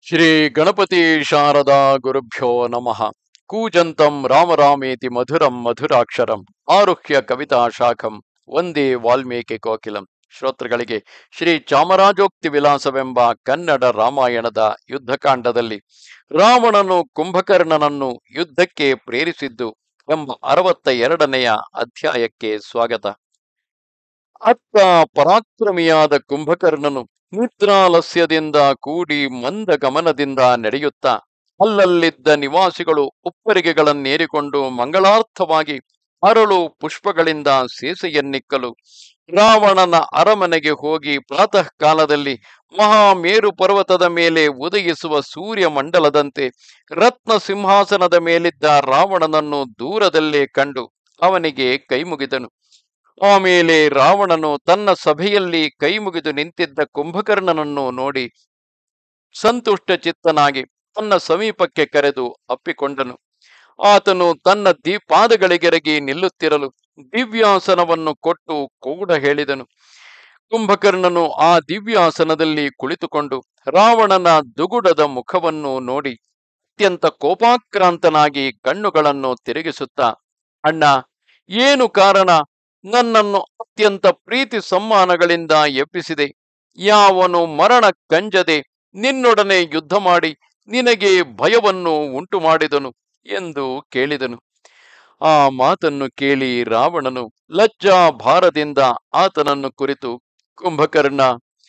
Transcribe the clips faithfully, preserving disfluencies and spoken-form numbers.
ಶ್ರೀ ಗಣಪತಿ ಶಾರದಾ ಗುರುಭ್ಯೋ ನಮಃ. ಕೂಜಂತಂ ರಾಮ ರಾಮೇತಿ ಮಧುರಂ ಮಧುರಾಕ್ಷರಂ ಆರುಹ್ಯ ಕವಿತಾ ಶಾಖಂ ಒಂದೇ ವಾಲ್ಮೀಕಿ ಕೋಕಿಲಂ. ಶ್ರೋತೃಗಳಿಗೆ ಶ್ರೀ ಚಾಮರಾಜೋಕ್ತಿ ವಿಲಾಸವೆಂಬ ಕನ್ನಡ ರಾಮಾಯಣದ ಯುದ್ಧಕಾಂಡದಲ್ಲಿ ರಾವಣನು ಕುಂಭಕರ್ಣನನ್ನು ಯುದ್ಧಕ್ಕೆ ಪ್ರೇರಿಸಿದ್ದು ಎಂಬ ಅರವತ್ತ ಎರಡನೆಯ ಅಧ್ಯಾಯಕ್ಕೆ ಸ್ವಾಗತ. ಅತ್ತ ಪರಾಕ್ರಮಿಯಾದ ಕುಂಭಕರ್ಣನು ನಿದ್ರಾಲಸ್ಯದಿಂದ ಕೂಡಿ ಮಂದ ಗಮನದಿಂದ ನಡೆಯುತ್ತಾ ಅಲ್ಲಲ್ಲಿದ್ದ ನಿವಾಸಿಗಳು ಉಪ್ಪರಿಗೆಗಳನ್ನೇರಿಕೊಂಡು ಮಂಗಳಾರ್ಥವಾಗಿ ಅರಳು ಪುಷ್ಪಗಳಿಂದ ಸೇಸೆಯನ್ನಿಕ್ಕಲು ರಾವಣನ ಅರಮನೆಗೆ ಹೋಗಿ ಪ್ರಾತಃ ಕಾಲದಲ್ಲಿ ಮಹಾಮೇರು ಪರ್ವತದ ಮೇಲೆ ಉದಯಿಸುವ ಸೂರ್ಯ ಮಂಡಲದಂತೆ ರತ್ನ ಸಿಂಹಾಸನದ ಮೇಲಿದ್ದ ರಾವಣನನ್ನು ದೂರದಲ್ಲೇ ಕಂಡು ಅವನಿಗೆ ಕೈಮುಗಿದನು. ಆಮೇಲೆ ರಾವಣನು ತನ್ನ ಸಭೆಯಲ್ಲಿ ಕೈಮುಗಿದು ನಿಂತಿದ್ದ ಕುಂಭಕರ್ಣನನ್ನು ನೋಡಿ ಸಂತುಷ್ಟ ಚಿತ್ತನಾಗಿ ತನ್ನ ಸಮೀಪಕ್ಕೆ ಕರೆದು ಅಪ್ಪಿಕೊಂಡನು. ಆತನು ತನ್ನ ದೀಪಾದಗಳಿಗೆರಗಿ ನಿಲ್ಲುತ್ತಿರಲು ದಿವ್ಯಾಸನವನ್ನು ಕೊಟ್ಟು ಕೂಡ ಹೇಳಿದನು. ಕುಂಭಕರ್ಣನು ಆ ದಿವ್ಯಾಸನದಲ್ಲಿ ಕುಳಿತುಕೊಂಡು ರಾವಣನ ದುಗುಡದ ಮುಖವನ್ನು ನೋಡಿ ಅತ್ಯಂತ ಕೋಪಾಕ್ರಾಂತನಾಗಿ ಕಣ್ಣುಗಳನ್ನು ತಿರುಗಿಸುತ್ತಾ, ಅಣ್ಣ, ಏನು ಕಾರಣ ನನ್ನನ್ನು ಅತ್ಯಂತ ಪ್ರೀತಿ ಸಮ್ಮಾನಗಳಿಂದ ಎಬ್ಬಿಸಿದೆ? ಯಾವನು ಮರಣ ಕಂಜದೆ ನಿನ್ನೊಡನೆ ಯುದ್ಧ ಮಾಡಿ ನಿನಗೆ ಭಯವನ್ನು ಉಂಟು ಮಾಡಿದನು ಎಂದು ಕೇಳಿದನು. ಆ ಮಾತನ್ನು ಕೇಳಿ ರಾವಣನು ಲಜ್ಜಾ ಭಾರದಿಂದ ಆತನನ್ನು ಕುರಿತು, ಕುಂಭಕರ್ಣ,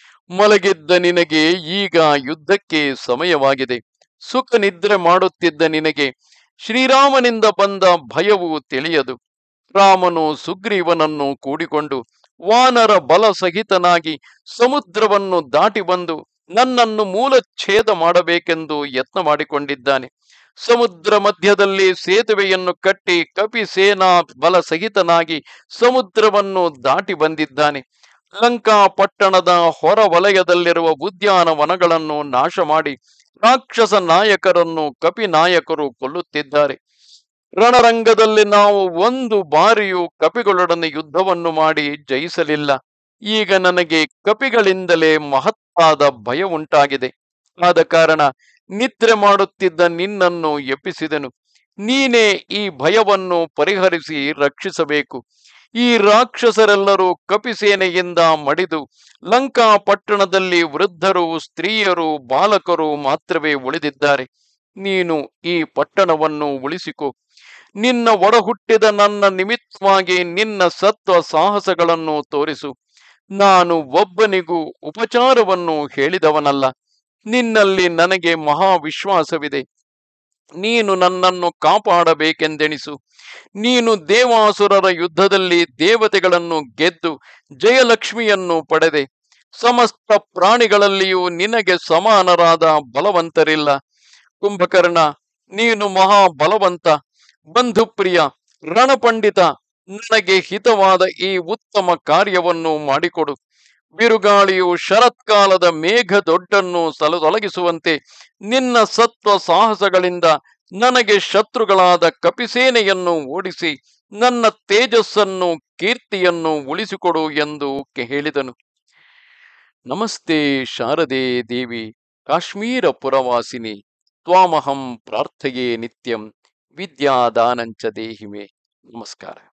ಮಲಗಿದ್ದ ನಿನಗೆ ಈಗ ಯುದ್ಧಕ್ಕೆ ಸಮಯವಾಗಿದೆ. ಸುಖ ನಿದ್ರೆ ಮಾಡುತ್ತಿದ್ದ ನಿನಗೆ ಶ್ರೀರಾಮನಿಂದ ಬಂದ ಭಯವು ತಿಳಿಯದು. ರಾಮನು ಸುಗ್ರೀವನನ್ನು ಕೂಡಿಕೊಂಡು ವಾನರ ಬಲ ಸಹಿತನಾಗಿ ಸಮುದ್ರವನ್ನು ದಾಟಿ ಬಂದು ನನ್ನನ್ನು ಮೂಲಚ್ಛೇದ ಮಾಡಬೇಕೆಂದು ಯತ್ನ ಮಾಡಿಕೊಂಡಿದ್ದಾನೆ. ಸಮುದ್ರ ಮಧ್ಯದಲ್ಲಿ ಸೇತುವೆಯನ್ನು ಕಟ್ಟಿ ಕಪಿ ಸೇನಾ ಬಲ ಸಹಿತನಾಗಿ ಸಮುದ್ರವನ್ನು ದಾಟಿ ಬಂದಿದ್ದಾನೆ. ಲಂಕಾ ಪಟ್ಟಣದ ಹೊರ ವಲಯದಲ್ಲಿರುವ ಉದ್ಯಾನವನಗಳನ್ನು ನಾಶ ಮಾಡಿ ರಾಕ್ಷಸ ನಾಯಕರನ್ನು ಕಪಿ ನಾಯಕರು ಕೊಲ್ಲುತ್ತಿದ್ದಾರೆ. ರಣರಂಗದಲ್ಲಿ ನಾವು ಒಂದು ಬಾರಿಯೂ ಕಪಿಗಳೊಡನೆ ಯುದ್ಧವನ್ನು ಮಾಡಿ ಜಯಿಸಲಿಲ್ಲ. ಈಗ ನನಗೆ ಕಪಿಗಳಿಂದಲೇ ಮಹತ್ತಾದ ಭಯ ಉಂಟಾಗಿದೆ. ಆದ ಕಾರಣ ನಿದ್ರೆ ಮಾಡುತ್ತಿದ್ದ ನಿನ್ನನ್ನು ಎಬ್ಬಿಸಿದೆನು. ನೀನೇ ಈ ಭಯವನ್ನು ಪರಿಹರಿಸಿ ರಕ್ಷಿಸಬೇಕು. ಈ ರಾಕ್ಷಸರೆಲ್ಲರೂ ಕಪಿಸೇನೆಯಿಂದ ಮಡಿದು ಲಂಕಾ ಪಟ್ಟಣದಲ್ಲಿ ವೃದ್ಧರು, ಸ್ತ್ರೀಯರು, ಬಾಲಕರು ಮಾತ್ರವೇ ಉಳಿದಿದ್ದಾರೆ. ನೀನು ಈ ಪಟ್ಟಣವನ್ನು ಉಳಿಸಿಕೊ. ನಿನ್ನ ಒಡಹುಟ್ಟಿದ ನನ್ನ ನಿಮಿತ್ತವಾಗಿ ನಿನ್ನ ಸತ್ವ ಸಾಹಸಗಳನ್ನು ತೋರಿಸು. ನಾನು ಒಬ್ಬನಿಗೂ ಉಪಚಾರವನ್ನು ಹೇಳಿದವನಲ್ಲ. ನಿನ್ನಲ್ಲಿ ನನಗೆ ಮಹಾವಿಶ್ವಾಸವಿದೆ. ನೀನು ನನ್ನನ್ನು ಕಾಪಾಡಬೇಕೆಂದೆಣಿಸು. ನೀನು ದೇವಾಸುರರ ಯುದ್ಧದಲ್ಲಿ ದೇವತೆಗಳನ್ನು ಗೆದ್ದು ಜಯಲಕ್ಷ್ಮಿಯನ್ನು ಪಡೆದೆ. ಸಮಸ್ತ ಪ್ರಾಣಿಗಳಲ್ಲಿಯೂ ನಿನಗೆ ಸಮಾನರಾದ ಬಲವಂತರಿಲ್ಲ. ಕುಂಭಕರ್ಣ, ನೀನು ಮಹಾಬಲವಂತ, ಬಂಧುಪ್ರಿಯ, ರಣಪಂಡಿತ. ನನಗೆ ಹಿತವಾದ ಈ ಉತ್ತಮ ಕಾರ್ಯವನ್ನು ಮಾಡಿಕೊಡು. ಬಿರುಗಾಳಿಯು ಶರತ್ಕಾಲದ ಮೇಘ ದೊಡ್ಡನ್ನು ಸಲ ತೊಲಗಿಸುವಂತೆ ನಿನ್ನ ಸತ್ವ ಸಾಹಸಗಳಿಂದ ನನಗೆ ಶತ್ರುಗಳಾದ ಕಪಿಸೇನೆಯನ್ನು ಓಡಿಸಿ ನನ್ನ ತೇಜಸ್ಸನ್ನು, ಕೀರ್ತಿಯನ್ನು ಉಳಿಸಿಕೊಡು ಎಂದು ಹೇಳಿದನು. ನಮಸ್ತೆ ಶಾರದೆ ದೇವಿ, ಕಾಶ್ಮೀರ ಪುರವಾಸಿನಿ, ತ್ವಾಮಹಂ ಪ್ರಾರ್ಥಯೇ ನಿತ್ಯಂ, ವಿದ್ಯಾದಾನಂಚ ದೇಹಿಮೆ. ನಮಸ್ಕಾರ.